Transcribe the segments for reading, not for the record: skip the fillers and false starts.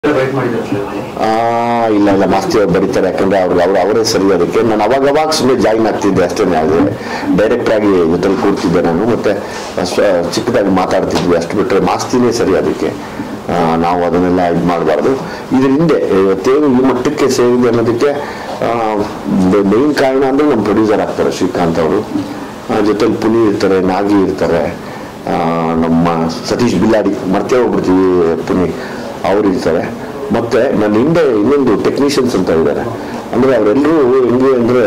ಇಲ್ಲ ಇಲ್ಲ ಮಾಸ್ತಿ ಅವ್ರು ಬರೀತಾರೆ, ಯಾಕಂದ್ರೆ ಅವರೇ ಸರಿ. ಅದಕ್ಕೆ ನಾನು ಅವಾಗ ಸುಮ್ಮನೆ ಜಾಯಿನ್ ಆಗ್ತಿದ್ದೆ ಅಷ್ಟೇ. ಡೈರೆಕ್ಟ್ ಆಗಿ ಜೊತೆಲಿ ಕೂರ್ತಿದ್ದೆ ನಾನು, ಮತ್ತೆ ಚಿಕ್ಕದಾಗಿ ಮಾತಾಡ್ತಿದ್ವಿ, ಅಷ್ಟು ಬಿಟ್ಟರೆ ಮಾಸ್ತಿನೇ ಸರಿ. ಅದಕ್ಕೆ ನಾವು ಅದನ್ನೆಲ್ಲ ಇದು ಮಾಡಬಾರ್ದು. ಇದ್ರ ಹಿಂದೆ ತೇರು ಈ ಮಟ್ಟಕ್ಕೆ ಸೇರಿದೆ ಅನ್ನೋದಕ್ಕೆ ಮೇನ್ ಕಾರಣ ಅಂದ್ರೆ ನಮ್ಮ ಪ್ರೊಡ್ಯೂಸರ್ ಆಗ್ತಾರೆ ಶ್ರೀಕಾಂತ್ ಅವರು, ಜೊತೆಲಿ ಪುನಿ ಇರ್ತಾರೆ, ನಾಗಿ ಇರ್ತಾರೆ, ನಮ್ಮ ಸತೀಶ್ ಬಿಲ್ಲಾಡಿ ಮರ್ತೇ ಹೋಗ್ಬಿಡ್ತೀವಿ ಪುನಿ ಅವ್ರು ಇರ್ತಾರೆ. ಮತ್ತೆ ನನ್ನ ಹಿಂದೆ ಇನ್ನೊಂದು ಟೆಕ್ನಿಷಿಯನ್ಸ್ ಅಂತ ಇದ್ದಾರೆ. ಅಂದ್ರೆ ಅವರೆಲ್ಲರೂ ಹೆಂಗೆ ಅಂದ್ರೆ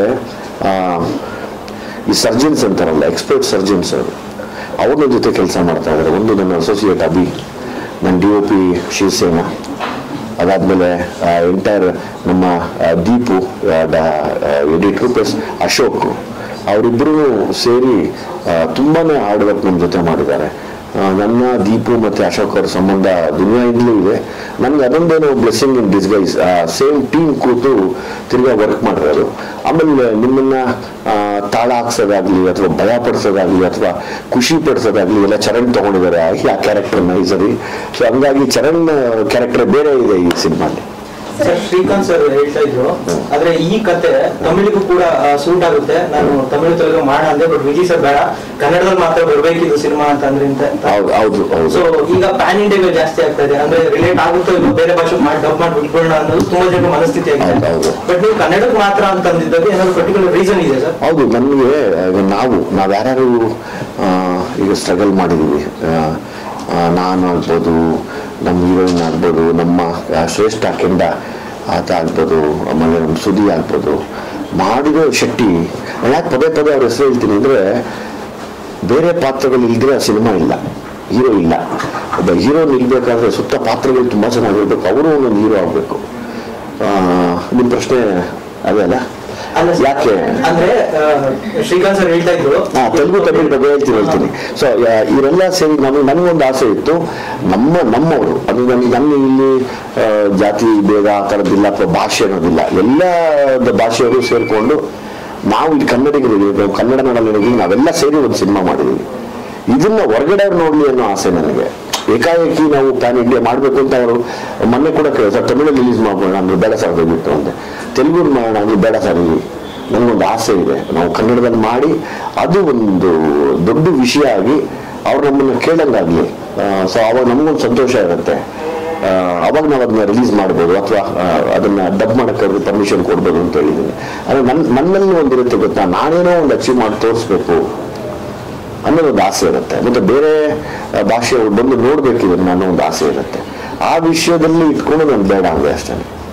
ಈ ಸರ್ಜನ್ಸ್ ಅಂತಾರಲ್ಲ, ಎಕ್ಸ್ಪರ್ಟ್ ಸರ್ಜನ್ಸ್, ಅವ್ರ ಜೊತೆ ಕೆಲಸ ಮಾಡ್ತಾ ಇದ್ದಾರೆ. ಒಂದು ನನ್ನ ಅಸೋಸಿಯೇಟ್ ಅಭಿ, ನನ್ನ DOP ಶಿವಸೇನ, ಅದಾದ್ಮೇಲೆ ಎಂಟೈರ್ ನಮ್ಮ ದೀಪು ಎಡಿಟ್ರು ಪ್ಲಸ್ ಅಶೋಕ್, ಅವರಿಬ್ಬರು ಸೇರಿ ತುಂಬಾನೇ ಹಾರ್ಡ್ ವರ್ಕ್ ನಮ್ಮ ಜೊತೆ ಮಾಡಿದ್ದಾರೆ. ನನ್ನ ದೀಪು ಮತ್ತೆ ಅಶೋಕ್ ಅವ್ರ ಸಂಬಂಧ ದುನಿಯಾದಿಂದಲೂ ಇದೆ. ನನ್ಗೆ ಅದೊಂದೇನೋ blessing in disguise. Same team ಕೂತು ತಿರ್ಗಾ ವರ್ಕ್ ಮಾಡಿರೋದು. ಆಮೇಲೆ ನಿಮ್ಮನ್ನ ತಾಳ ಹಾಕ್ಸೋದಾಗ್ಲಿ ಅಥವಾ ಭಯ ಪಡಿಸೋದಾಗ್ಲಿ ಅಥವಾ ಖುಷಿ ಪಡಿಸೋದಾಗ್ಲಿ ಎಲ್ಲ ಚರಣ್ ತಗೊಂಡಿದ್ದಾರೆ ಆ ಕ್ಯಾರೆಕ್ಟರ್ನ ಈ ಸರಿ. ಸೊ ಹಂಗಾಗಿ ಚರಣ್ ಕ್ಯಾರೆಕ್ಟರ್ ಬೇರೆ ಇದೆ ಈ ಸಿನಿಮಾಲಿ. ಸರ್, ಶ್ರೀಕಾಂತ್ ಸರ್ ಹೇಳ್ತಾ ಇದ್ರು, ಆದ್ರೆ ಈ ಕತೆ ತಮಿಳಿಗೂ ಕೂಡ ಸೂಟ್ ಆಗುತ್ತೆ, ನಾನು ತಮಿಳು ತೆಲುಗು ಮಾಡೋಣ ಅಂದೆ, ಬಟ್ ವಿಜಯ್ ಸರ್ ಬೇಡ, ಕನ್ನಡದಲ್ಲಿ ಮಾತ್ರ ಬರ್ಬೇಕಿದ್ದು ಸಿನಿಮಾ ಅಂತ ಅಂದ್ರೆ. ಸೊ ಈಗ ಪ್ಯಾನ್ ಇಂಡಿಯಾಗೆ ಜಾಸ್ತಿ ಆಗ್ತಾ ಇದೆ, ಅಂದ್ರೆ ರಿಲೇಟ್ ಆಗುತ್ತೋ ಇಲ್ಲ ಬೇರೆ ಭಾಷೆ ಡಬ್ ಮಾಡಿ ಬಿಟ್ಕೊಳ್ಳೋಣ ಅನ್ನೋದು ತುಂಬಾ ಜನ ಮನಸ್ಥಿತಿ ಆಗಿದೆ. ಬಟ್ ನೀವು ಕನ್ನಡಕ್ಕೆ ಮಾತ್ರ ಅಂತ ಅಂದಿದ್ದಾಗ ಏನಾದ್ರು ಪರ್ಟಿಕ್ಯುಲರ್ ರೀಸನ್ ಇದೆ ಸರ್? ಹೌದು, ನಮಗೆ ನಾವು ಯಾರ್ಯಾರು ಈಗ ಸ್ಟ್ರಗಲ್ ಮಾಡಿದೀವಿ, ನಾನು ಆಗ್ಬೋದು, ನಮ್ಮ ಹೀರೋಯಿನ್ ಆಗ್ಬೋದು, ನಮ್ಮ ಶ್ರೇಷ್ಠ ಕೆಂಡ ಆತ ಆಗ್ಬೋದು, ಆಮೇಲೆ ನಮ್ಮ ಸುದಿ ಆಗ್ಬೋದು, ಮಾಡಿರೋ ಶೆಟ್ಟಿ. ಯಾಕೆ ಪದೇ ಅವ್ರ ಹೆಸರು ಹೇಳ್ತೀನಿ ಅಂದ್ರೆ, ಬೇರೆ ಪಾತ್ರಗಳು ಇಲ್ದ್ರೆ ಆ ಸಿನಿಮಾ ಇಲ್ಲ, ಹೀರೋ ಇಲ್ಲ. ಒಬ್ಬ ಹೀರೋ ನಿಲ್ಬೇಕಾದ್ರೆ ಸುತ್ತ ಪಾತ್ರಗಳು ತುಂಬಾ ಚೆನ್ನಾಗಿರ್ಬೇಕು, ಅವರು ಒಂದೊಂದು ಹೀರೋ ಆಗ್ಬೇಕು. ನಿಮ್ಮ ಪ್ರಶ್ನೆ ಅದೇ ಅಲ್ಲ? ಯಾಕೆ ಅಂದ್ರೆ ಶ್ರೀಕಾಂತ್ ಸರ್ ಹೇಳ್ತಾ ಇದ್ರು, ತೆಲುಗು ತಮಿಳ್ ಬಗ್ಗೆ ಹೇಳ್ತೀನಿ. ಸೊ ಇವರೆಲ್ಲ ಸೇರಿ ನನಗೊಂದು ಆಸೆ ಇತ್ತು, ನಮ್ಮವರು ಅದು ನನ್ನ ಇಲ್ಲಿ ಜಾತಿ ಭೇದ ಆ ಥರದ್ದಿಲ್ಲ ಅಥವಾ ಭಾಷೆ ಅನ್ನೋದಿಲ್ಲ, ಎಲ್ಲ ಭಾಷೆಯವರು ಸೇರಿಕೊಂಡು ನಾವು ಇಲ್ಲಿ ಕನ್ನಡಿಗರಿಗೆ, ಕನ್ನಡ ನಾಡಲ್ಲಿ ನಾವೆಲ್ಲ ಸೇರಿ ಒಂದು ಸಿನಿಮಾ ಮಾಡಿದ್ದೀವಿ. ಇದನ್ನ ಹೊರಗಡೆ ನೋಡ್ಲಿ ಅನ್ನೋ ಆಸೆ ನನಗೆ. ಏಕಾಏಕಿ ನಾವು ಪ್ಯಾನ್ ಇಂಡಿಯಾ ಮಾಡಬೇಕು ಅಂತ ಅವರು ಮೊನ್ನೆ ಕೂಡ ಸರ್ ತಮಿಳಲ್ಲಿ ರಿಲೀಸ್ ಮಾಡೋಣ ಅಂದ್ರೆ ಬೇಡ ಸರ್ ಬಿಟ್ಟು ಅಂತೆ, ತೆಲುಗು ಮಾಡೋಣ ಅಂದ್ರೆ ಬೇಡ ಸರ್, ನನಗೊಂದು ಆಸೆ ಇದೆ ನಾವು ಕನ್ನಡದಲ್ಲಿ ಮಾಡಿ ಅದು ಒಂದು ದೊಡ್ಡ ವಿಷಯ ಆಗಿ ಅವ್ರು ನಮ್ಮನ್ನು ಕೇಳಂಗಾಗ್ಲಿ. ಸೊ ಅವಾಗ ನಮಗೊಂದು ಸಂತೋಷ ಇರುತ್ತೆ. ಅವಾಗ ನಾವು ಅದನ್ನ ರಿಲೀಸ್ ಮಾಡ್ಬೋದು ಅಥವಾ ಅದನ್ನ ಡಬ್ ಮಾಡಕ್ಕೆ ಪರ್ಮಿಷನ್ ಕೊಡ್ಬೋದು ಅಂತ ಹೇಳಿದ್ದೀನಿ. ಅದು ನನ್ನಲ್ಲಿ ಒಂದಿರುತ್ತೆ ಗೊತ್ತಾ, ನಾನೇನೋ ಒಂದು ಅಚೀವ್ ಮಾಡಿ ತೋರಿಸ್ಬೇಕು ಅನ್ನೋದೊಂದು ಆಸೆ ಇರುತ್ತೆ. ಮತ್ತೆ ಬೇರೆ ಭಾಷೆಯವರು ಬಂದು ನೋಡ್ಬೇಕಿದ್ರೆ ಅನ್ನೋ ಒಂದು ಆಸೆ ಇರುತ್ತೆ. ಆ ವಿಷಯದಲ್ಲಿ ಇಟ್ಕೊಂಡು ನಾನು ಬೇಡ ಅಂದೆ ಅಷ್ಟೇ.